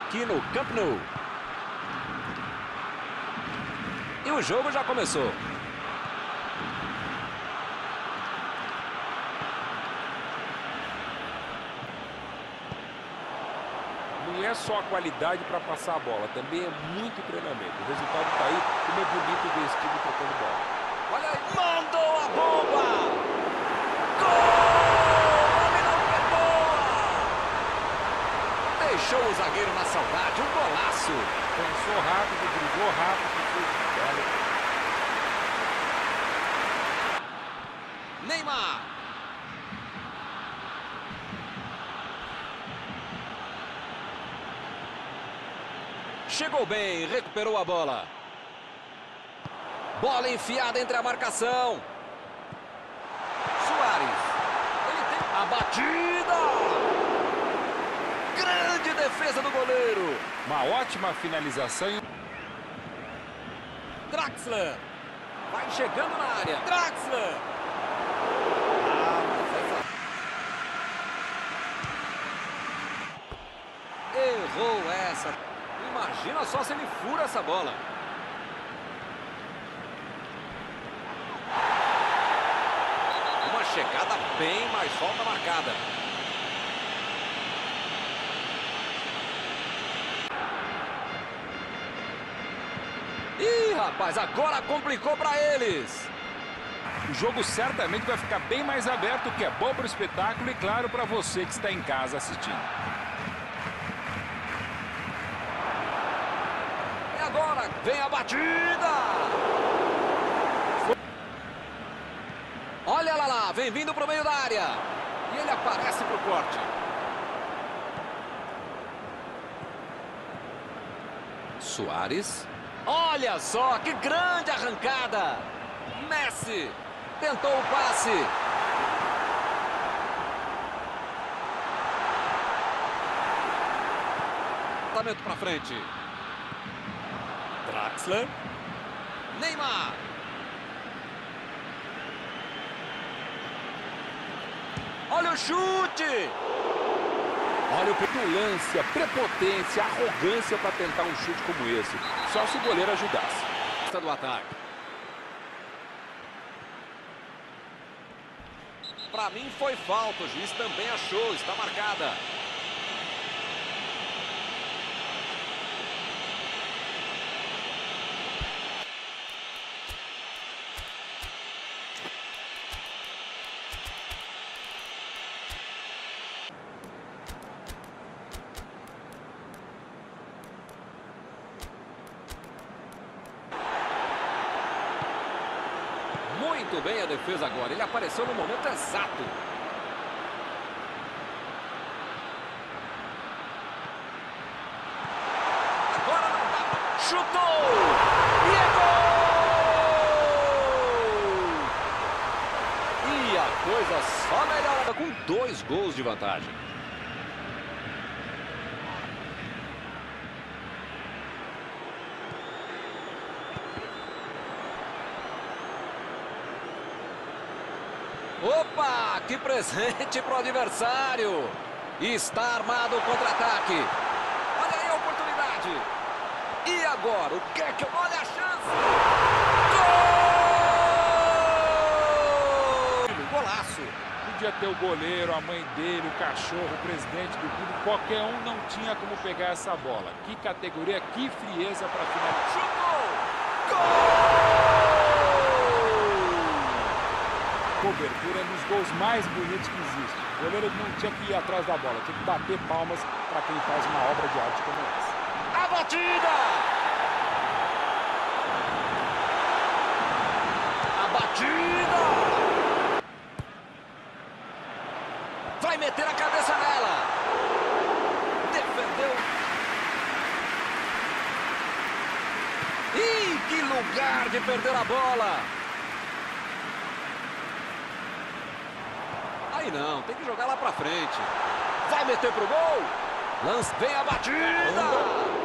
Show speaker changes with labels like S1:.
S1: Aqui no Camp Nou. E o jogo já começou.
S2: Não é só a qualidade para passar a bola, também é muito treinamento. O resultado está aí, como é bonito ver esse time tocando bola.
S1: Olha aí, mandou a bomba! Gol! Ele não perdoa! Deixou o zagueiro na saudade, um golaço!
S2: Pensou rápido, driblou rápido, fez vitória.
S1: Neymar! Chegou bem, recuperou a bola. Bola enfiada entre a marcação. Suárez. Ele tem a batida. Grande defesa do goleiro.
S2: Uma ótima finalização.
S1: Draxler. Vai chegando na área. Draxler. Errou essa. Imagina só se ele fura essa bola. Uma chegada bem, mas falta marcada. Ih, rapaz, agora complicou para eles.
S2: O jogo certamente vai ficar bem mais aberto, o que é bom para o espetáculo e, claro, para você que está em casa assistindo.
S1: Agora vem a batida. Olha lá, vem vindo para o meio da área. E ele aparece para o corte. Suárez. Olha só, que grande arrancada. Messi tentou o passe. Lançamento para frente. Draxler. Neymar. Olha o chute.
S2: Olha o petulância, prepotência, arrogância para tentar um chute como esse. Só se o goleiro ajudasse.
S1: Do ataque. Para mim foi falta. O juiz também achou. Está marcada. Muito bem a defesa agora. Ele apareceu no momento exato. Agora não dá. Chutou! E é gol! E a coisa só melhora com 2 gols de vantagem. Opa, que presente para o adversário. Está armado o contra-ataque. Olha aí a oportunidade. E agora, o que é que... Olha a chance. Gol! Golaço.
S2: Podia ter o goleiro, a mãe dele, o cachorro, o presidente do clube. Qualquer um não tinha como pegar essa bola. Que categoria, que frieza para finalizar.
S1: Chutou! Gol!
S2: Cobertura é um dos gols mais bonitos que existe. O goleiro não tinha que ir atrás da bola, tinha que bater palmas para quem faz uma obra de arte como essa.
S1: A batida! A batida! Vai meter a cabeça nela! Defendeu! Ih, que lugar de perder a bola! Aí não, tem que jogar lá pra frente. Vai meter pro gol. Lance, vem a batida.